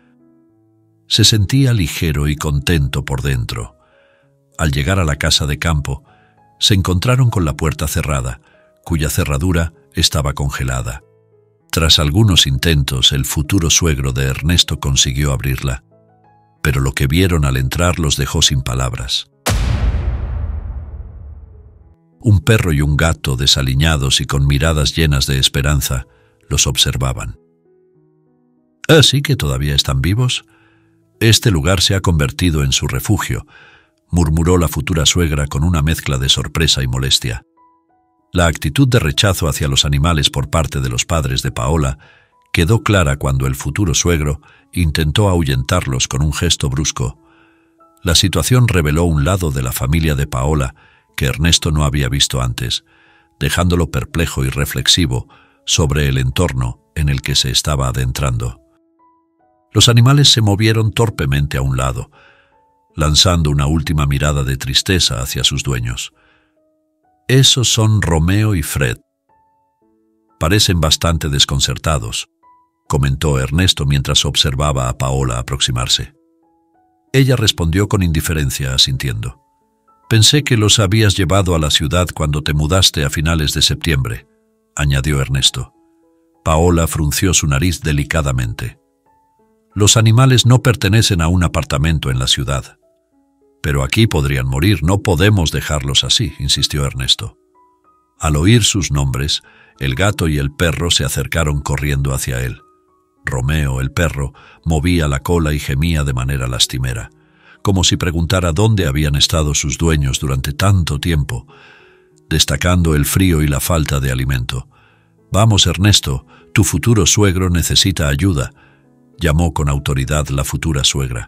Se sentía ligero y contento por dentro. Al llegar a la casa de campo, se encontraron con la puerta cerrada, cuya cerradura estaba congelada. Tras algunos intentos, el futuro suegro de Ernesto consiguió abrirla, pero lo que vieron al entrar los dejó sin palabras. Un perro y un gato, desaliñados y con miradas llenas de esperanza, los observaban. «¿Así que todavía están vivos? Este lugar se ha convertido en su refugio», murmuró la futura suegra con una mezcla de sorpresa y molestia. La actitud de rechazo hacia los animales por parte de los padres de Paola quedó clara cuando el futuro suegro intentó ahuyentarlos con un gesto brusco. La situación reveló un lado de la familia de Paola que Ernesto no había visto antes, dejándolo perplejo y reflexivo sobre el entorno en el que se estaba adentrando. Los animales se movieron torpemente a un lado, lanzando una última mirada de tristeza hacia sus dueños. «Esos son Romeo y Fred. Parecen bastante desconcertados», comentó Ernesto mientras observaba a Paola aproximarse. Ella respondió con indiferencia, asintiendo. «Pensé que los habías llevado a la ciudad cuando te mudaste a finales de septiembre», añadió Ernesto. Paola frunció su nariz delicadamente. «Los animales no pertenecen a un apartamento en la ciudad». «Pero aquí podrían morir, no podemos dejarlos así», insistió Ernesto. Al oír sus nombres, el gato y el perro se acercaron corriendo hacia él. Romeo, el perro, movía la cola y gemía de manera lastimera, como si preguntara dónde habían estado sus dueños durante tanto tiempo, destacando el frío y la falta de alimento. «Vamos, Ernesto, tu futuro suegro necesita ayuda», llamó con autoridad la futura suegra.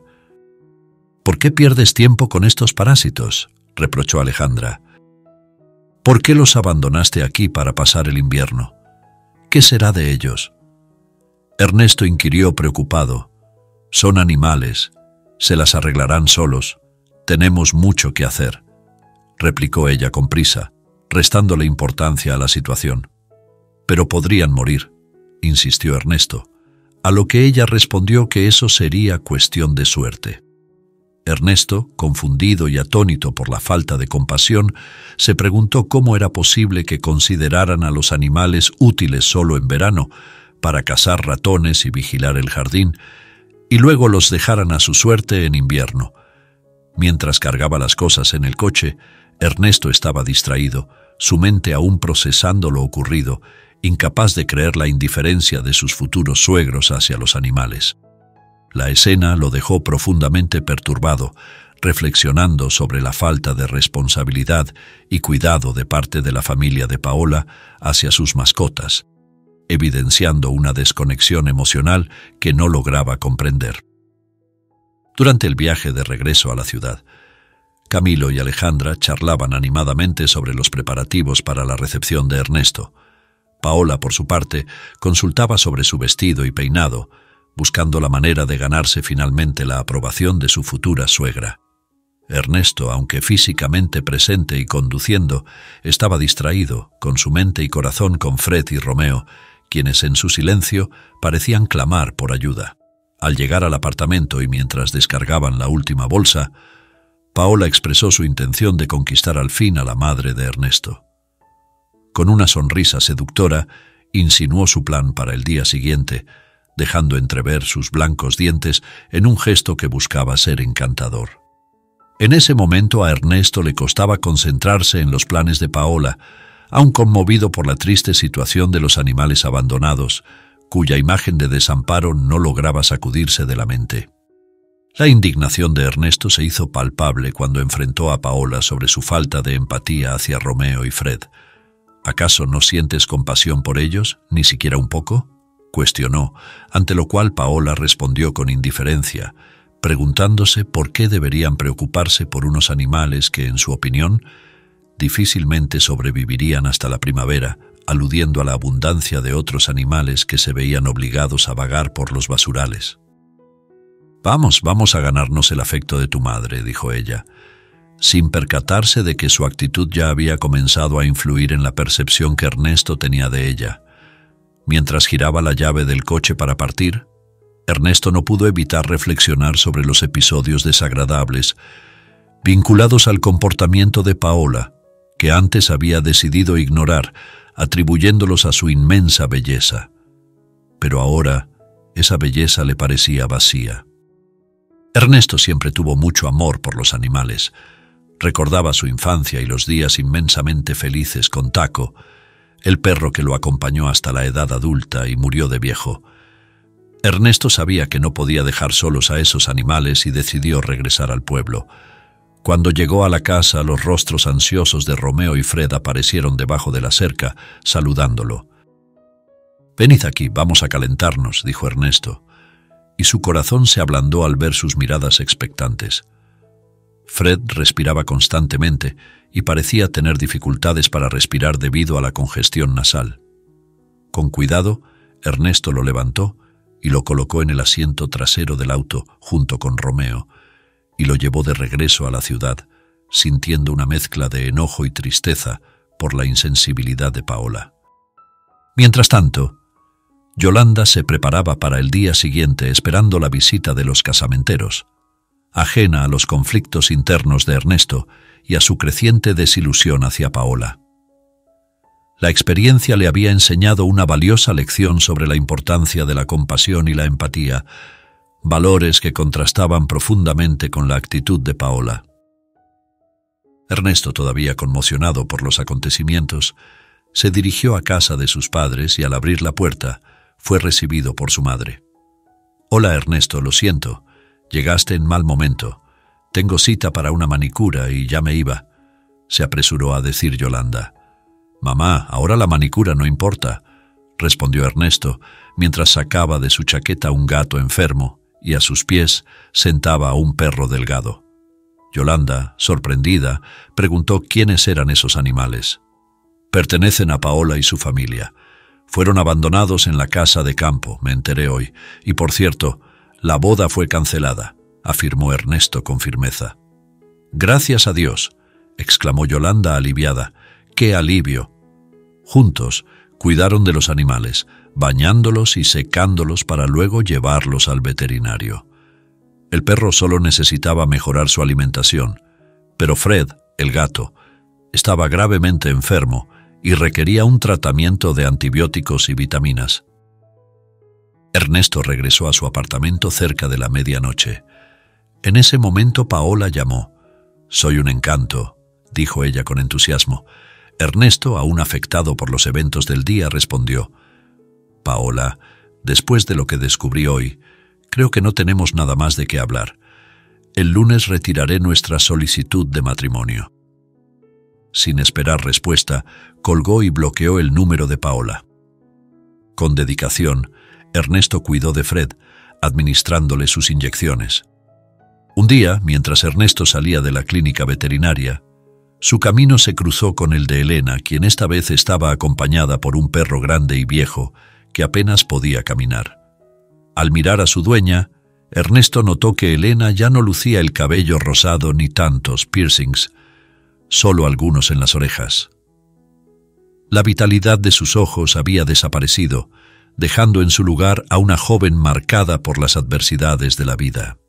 «¿Por qué pierdes tiempo con estos parásitos?», reprochó Alejandra. «¿Por qué los abandonaste aquí para pasar el invierno? ¿Qué será de ellos?». Ernesto inquirió preocupado. «Son animales, se las arreglarán solos. Tenemos mucho que hacer», replicó ella con prisa, restándole importancia a la situación. «Pero podrían morir», insistió Ernesto, a lo que ella respondió que eso sería cuestión de suerte. Ernesto, confundido y atónito por la falta de compasión, se preguntó cómo era posible que consideraran a los animales útiles solo en verano, para cazar ratones y vigilar el jardín, y luego los dejaran a su suerte en invierno. Mientras cargaba las cosas en el coche, Ernesto estaba distraído, su mente aún procesando lo ocurrido, incapaz de creer la indiferencia de sus futuros suegros hacia los animales. La escena lo dejó profundamente perturbado, reflexionando sobre la falta de responsabilidad y cuidado de parte de la familia de Paola hacia sus mascotas, evidenciando una desconexión emocional que no lograba comprender. Durante el viaje de regreso a la ciudad, Camilo y Alejandra charlaban animadamente sobre los preparativos para la recepción de Ernesto. Paola, por su parte, consultaba sobre su vestido y peinado, buscando la manera de ganarse finalmente la aprobación de su futura suegra. Ernesto, aunque físicamente presente y conduciendo, estaba distraído, con su mente y corazón con Fred y Romeo, quienes en su silencio parecían clamar por ayuda. Al llegar al apartamento y mientras descargaban la última bolsa, Paola expresó su intención de conquistar al fin a la madre de Ernesto. Con una sonrisa seductora, insinuó su plan para el día siguiente, dejando entrever sus blancos dientes en un gesto que buscaba ser encantador. En ese momento a Ernesto le costaba concentrarse en los planes de Paola, aun conmovido por la triste situación de los animales abandonados, cuya imagen de desamparo no lograba sacudirse de la mente. La indignación de Ernesto se hizo palpable cuando enfrentó a Paola sobre su falta de empatía hacia Romeo y Fred. «¿Acaso no sientes compasión por ellos, ni siquiera un poco?», cuestionó, ante lo cual Paola respondió con indiferencia, preguntándose por qué deberían preocuparse por unos animales que, en su opinión, difícilmente sobrevivirían hasta la primavera, aludiendo a la abundancia de otros animales que se veían obligados a vagar por los basurales. Vamos a ganarnos el afecto de tu madre», dijo ella, sin percatarse de que su actitud ya había comenzado a influir en la percepción que Ernesto tenía de ella. Mientras giraba la llave del coche para partir, Ernesto no pudo evitar reflexionar sobre los episodios desagradables vinculados al comportamiento de Paola, que antes había decidido ignorar, atribuyéndolos a su inmensa belleza. Pero ahora esa belleza le parecía vacía. Ernesto siempre tuvo mucho amor por los animales. Recordaba su infancia y los días inmensamente felices con Taco, el perro que lo acompañó hasta la edad adulta y murió de viejo. Ernesto sabía que no podía dejar solos a esos animales y decidió regresar al pueblo. Cuando llegó a la casa, los rostros ansiosos de Romeo y Fred aparecieron debajo de la cerca, saludándolo. «Venid aquí, vamos a calentarnos», dijo Ernesto, y su corazón se ablandó al ver sus miradas expectantes. Fred respiraba constantemente y parecía tener dificultades para respirar debido a la congestión nasal. Con cuidado, Ernesto lo levantó y lo colocó en el asiento trasero del auto junto con Romeo, y lo llevó de regreso a la ciudad, sintiendo una mezcla de enojo y tristeza por la insensibilidad de Paola. Mientras tanto, Yolanda se preparaba para el día siguiente esperando la visita de los casamenteros, ajena a los conflictos internos de Ernesto y a su creciente desilusión hacia Paola. La experiencia le había enseñado una valiosa lección sobre la importancia de la compasión y la empatía, valores que contrastaban profundamente con la actitud de Paola. Ernesto, todavía conmocionado por los acontecimientos, se dirigió a casa de sus padres y al abrir la puerta fue recibido por su madre. «Hola Ernesto, lo siento, llegaste en mal momento. Tengo cita para una manicura y ya me iba», se apresuró a decir Yolanda. «Mamá, ahora la manicura no importa», respondió Ernesto, mientras sacaba de su chaqueta un gato enfermo y a sus pies sentaba a un perro delgado. Yolanda, sorprendida, preguntó quiénes eran esos animales. «Pertenecen a Paola y su familia. Fueron abandonados en la casa de campo, me enteré hoy. Y por cierto, la boda fue cancelada», afirmó Ernesto con firmeza. «Gracias a Dios», exclamó Yolanda aliviada. «¡Qué alivio!». Juntos cuidaron de los animales, bañándolos y secándolos para luego llevarlos al veterinario. El perro solo necesitaba mejorar su alimentación, pero Fred, el gato, estaba gravemente enfermo y requería un tratamiento de antibióticos y vitaminas. Ernesto regresó a su apartamento cerca de la medianoche. En ese momento Paola llamó. «Soy un encanto», dijo ella con entusiasmo. Ernesto, aún afectado por los eventos del día, respondió: «Paola, después de lo que descubrí hoy, creo que no tenemos nada más de qué hablar. El lunes retiraré nuestra solicitud de matrimonio». Sin esperar respuesta, colgó y bloqueó el número de Paola. Con dedicación, Ernesto cuidó de Fred, administrándole sus inyecciones. Un día, mientras Ernesto salía de la clínica veterinaria, su camino se cruzó con el de Elena, quien esta vez estaba acompañada por un perro grande y viejo que apenas podía caminar. Al mirar a su dueña, Ernesto notó que Elena ya no lucía el cabello rosado ni tantos piercings, solo algunos en las orejas. La vitalidad de sus ojos había desaparecido, dejando en su lugar a una joven marcada por las adversidades de la vida.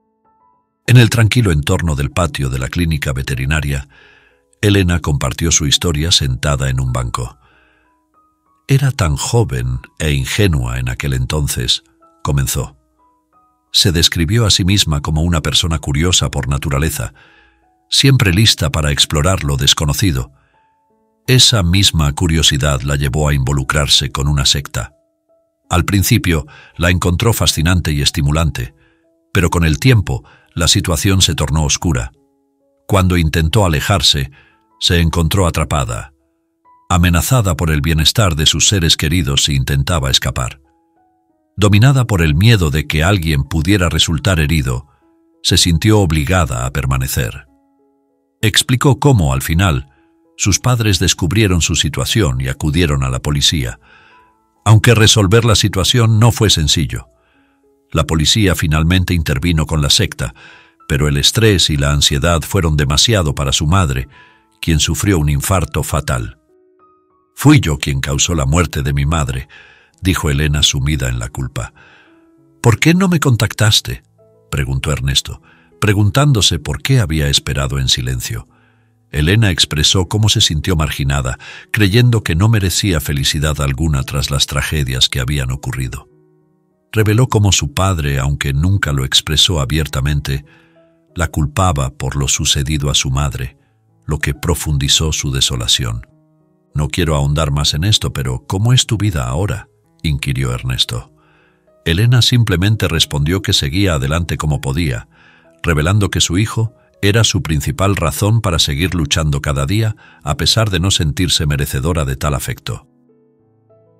En el tranquilo entorno del patio de la clínica veterinaria, Elena compartió su historia sentada en un banco. «Era tan joven e ingenua en aquel entonces», comenzó. Se describió a sí misma como una persona curiosa por naturaleza, siempre lista para explorar lo desconocido. Esa misma curiosidad la llevó a involucrarse con una secta. Al principio la encontró fascinante y estimulante, pero con el tiempo la situación se tornó oscura. Cuando intentó alejarse, se encontró atrapada, amenazada por el bienestar de sus seres queridos si intentaba escapar. Dominada por el miedo de que alguien pudiera resultar herido, se sintió obligada a permanecer. Explicó cómo, al final, sus padres descubrieron su situación y acudieron a la policía, aunque resolver la situación no fue sencillo. La policía finalmente intervino con la secta, pero el estrés y la ansiedad fueron demasiado para su madre, quien sufrió un infarto fatal. «Fui yo quien causó la muerte de mi madre», dijo Elena sumida en la culpa. «¿Por qué no me contactaste?», preguntó Ernesto, preguntándose por qué había esperado en silencio. Elena expresó cómo se sintió marginada, creyendo que no merecía felicidad alguna tras las tragedias que habían ocurrido. Reveló cómo su padre, aunque nunca lo expresó abiertamente, la culpaba por lo sucedido a su madre, lo que profundizó su desolación. «No quiero ahondar más en esto, pero ¿cómo es tu vida ahora?», inquirió Ernesto. Elena simplemente respondió que seguía adelante como podía, revelando que su hijo era su principal razón para seguir luchando cada día, a pesar de no sentirse merecedora de tal afecto.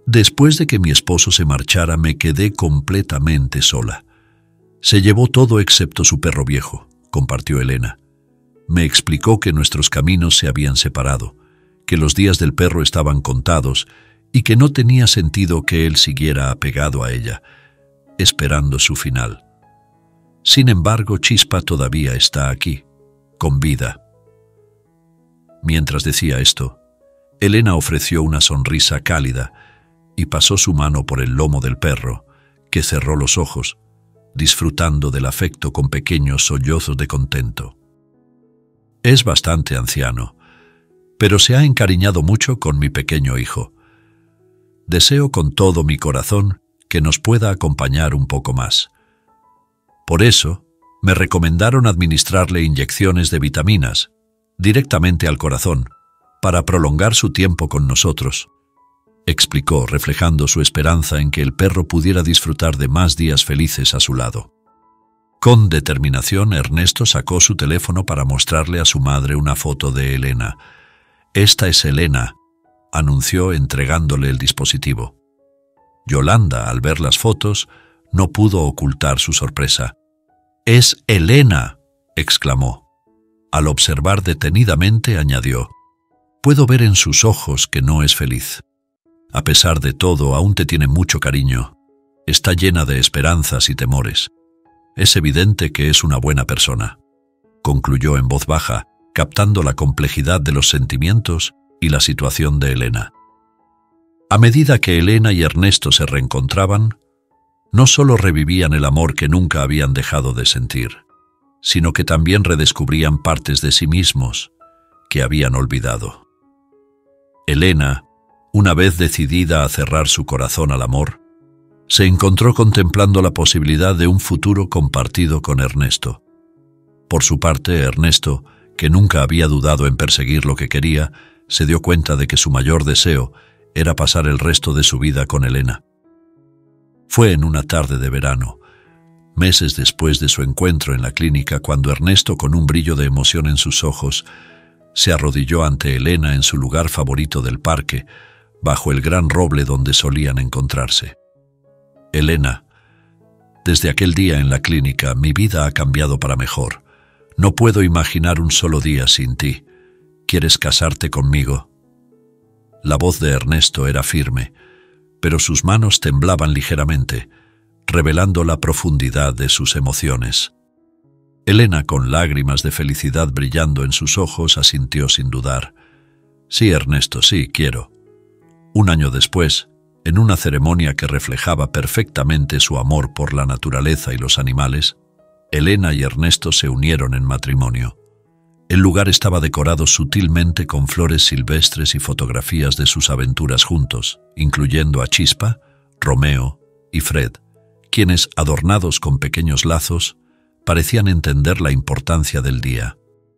Después de que mi esposo se marchara, me quedé completamente sola. Se llevó todo excepto su perro viejo, compartió Elena. Me explicó que nuestros caminos se habían separado, que los días del perro estaban contados y que no tenía sentido que él siguiera apegado a ella, esperando su final. Sin embargo, Chispa todavía está aquí, con vida. Mientras decía esto, Elena ofreció una sonrisa cálida y pasó su mano por el lomo del perro, que cerró los ojos, disfrutando del afecto con pequeños sollozos de contento. Es bastante anciano, pero se ha encariñado mucho con mi pequeño hijo. Deseo con todo mi corazón que nos pueda acompañar un poco más. Por eso, me recomendaron administrarle inyecciones de vitaminas directamente al corazón para prolongar su tiempo con nosotros, explicó, reflejando su esperanza en que el perro pudiera disfrutar de más días felices a su lado. Con determinación, Ernesto sacó su teléfono para mostrarle a su madre una foto de Elena. «Esta es Elena», anunció entregándole el dispositivo. Yolanda, al ver las fotos, no pudo ocultar su sorpresa. «¡Es Elena!», exclamó. Al observar detenidamente, añadió: «Puedo ver en sus ojos que no es feliz. A pesar de todo, aún te tiene mucho cariño. Está llena de esperanzas y temores. Es evidente que es una buena persona», concluyó en voz baja, captando la complejidad de los sentimientos y la situación de Elena. A medida que Elena y Ernesto se reencontraban, no solo revivían el amor que nunca habían dejado de sentir, sino que también redescubrían partes de sí mismos que habían olvidado. Elena, una vez decidida a cerrar su corazón al amor, se encontró contemplando la posibilidad de un futuro compartido con Ernesto. Por su parte, Ernesto, que nunca había dudado en perseguir lo que quería, se dio cuenta de que su mayor deseo era pasar el resto de su vida con Elena. Fue en una tarde de verano, meses después de su encuentro en la clínica, cuando Ernesto, con un brillo de emoción en sus ojos, se arrodilló ante Elena en su lugar favorito del parque, bajo el gran roble donde solían encontrarse. «Elena, desde aquel día en la clínica mi vida ha cambiado para mejor. No puedo imaginar un solo día sin ti. ¿Quieres casarte conmigo?». La voz de Ernesto era firme, pero sus manos temblaban ligeramente, revelando la profundidad de sus emociones. Elena, con lágrimas de felicidad brillando en sus ojos, asintió sin dudar. «Sí, Ernesto, sí, quiero». Un año después, en una ceremonia que reflejaba perfectamente su amor por la naturaleza y los animales, Elena y Ernesto se unieron en matrimonio. El lugar estaba decorado sutilmente con flores silvestres y fotografías de sus aventuras juntos, incluyendo a Chispa, Romeo y Fred, quienes, adornados con pequeños lazos, parecían entender la importancia del día.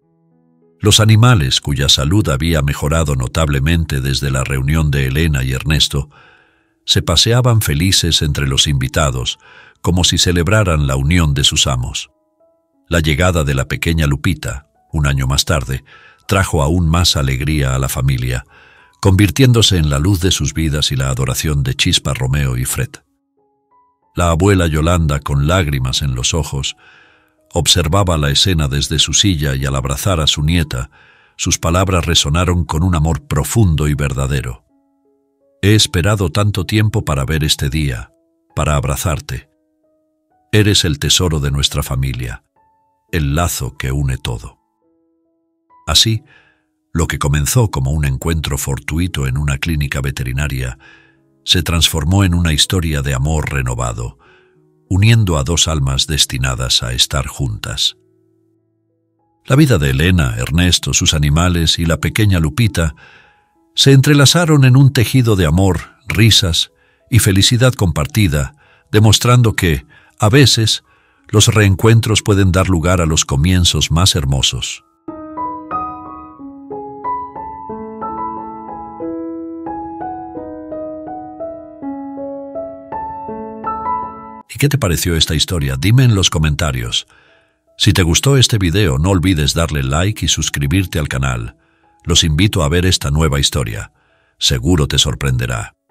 Los animales, cuya salud había mejorado notablemente desde la reunión de Elena y Ernesto, se paseaban felices entre los invitados, como si celebraran la unión de sus amos. La llegada de la pequeña Lupita, un año más tarde, trajo aún más alegría a la familia, convirtiéndose en la luz de sus vidas y la adoración de Chispa, Romeo y Fred. La abuela Yolanda, con lágrimas en los ojos, observaba la escena desde su silla, y al abrazar a su nieta, sus palabras resonaron con un amor profundo y verdadero. «He esperado tanto tiempo para ver este día, para abrazarte. Eres el tesoro de nuestra familia, el lazo que une todo». Así, lo que comenzó como un encuentro fortuito en una clínica veterinaria se transformó en una historia de amor renovado, uniendo a dos almas destinadas a estar juntas. La vida de Elena, Ernesto, sus animales y la pequeña Lupita se entrelazaron en un tejido de amor, risas y felicidad compartida, demostrando que, a veces, los reencuentros pueden dar lugar a los comienzos más hermosos. ¿Y qué te pareció esta historia? Dime en los comentarios. Si te gustó este video, no olvides darle like y suscribirte al canal. Los invito a ver esta nueva historia. Seguro te sorprenderá.